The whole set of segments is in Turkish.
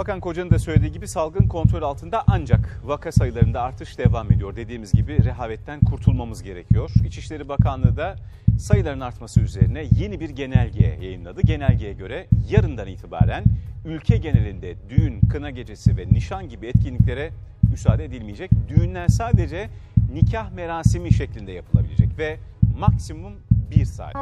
Bakan Koca'nın da söylediği gibi salgın kontrol altında, ancak vaka sayılarında artış devam ediyor. Dediğimiz gibi rehavetten kurtulmamız gerekiyor. İçişleri Bakanlığı da sayıların artması üzerine yeni bir genelge yayınladı. Genelgeye göre yarından itibaren ülke genelinde düğün, kına gecesi ve nişan gibi etkinliklere müsaade edilmeyecek. Düğünler sadece nikah merasimi şeklinde yapılabilecek ve maksimum 1 saat.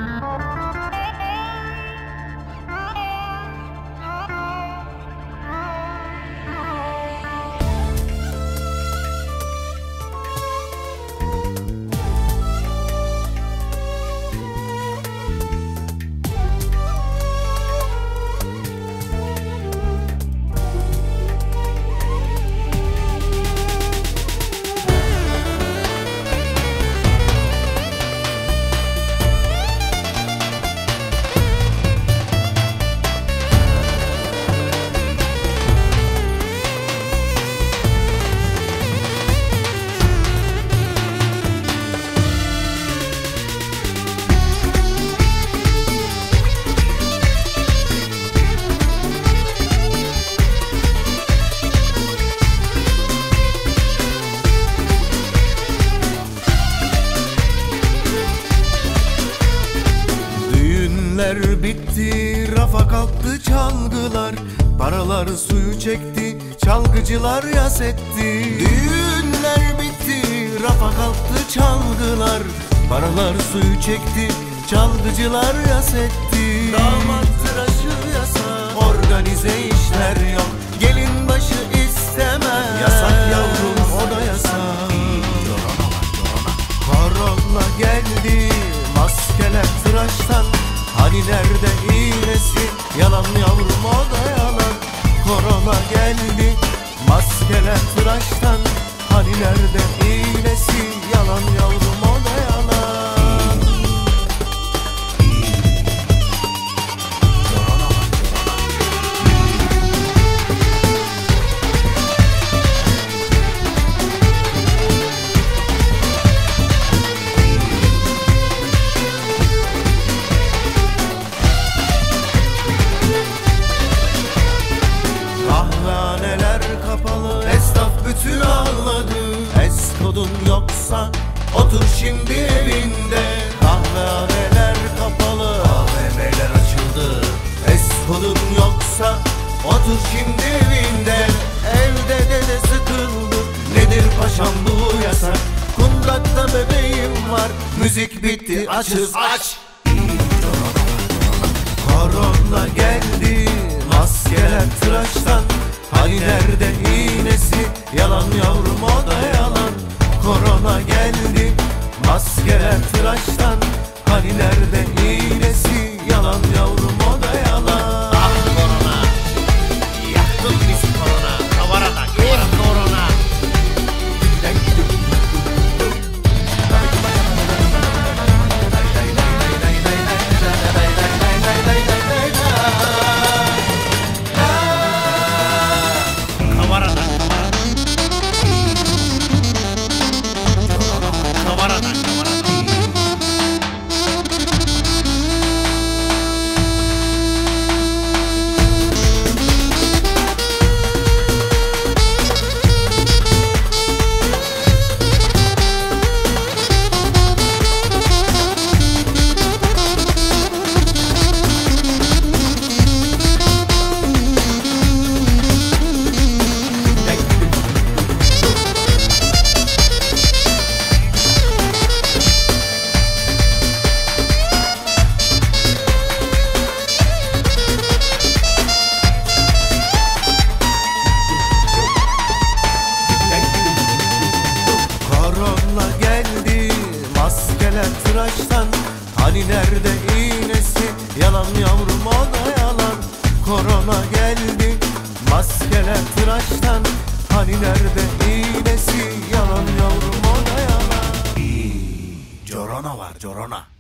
Bitti, rafa kalktı çalgılar, paralar suyu çekti, çalgıcılar yas etti. Düğünler bitti, rafa kalktı çalgılar, paralar suyu çekti, çalgıcılar yas etti. Damat tıraşı yasak, organize işler yok, gelin başı istemez, yasak yavrum, o da yasak. Korona geldi, maskeler tıraştan, hani nerede iğnesi, yalan yavrum, o da yalan. Korona geldi, maskeler tıraştan, hani nerede iğnesi, yalan yavrum, o da yalan. Bütün ağladı, eskodun yoksa otur şimdi evinde. Kahvehaneler kapalı, AVM'ler açıldı, eskodun yoksa otur şimdi evinde. Evde de sıkıldı, nedir paşam bu yasak, kundakta bebeğim var, müzik bitti, açız aç. Korona geldi, maskeler tıraştan, hani nerede iğnesi, yalan yavrum, o da yalan. Korona geldi, maskeler tıraştan, hani nerede iğnesi, yalan yavrum, o da yalan. Ah korona, yaktın bizi korona, kavarada korona. Tıraştan, hani nerede iğnesi, yalan yavrum, o da yalan. Korona geldi, maskeler tıraştan, hani nerede iğnesi, yalan yavrum, o da yalan. Corona var, corona.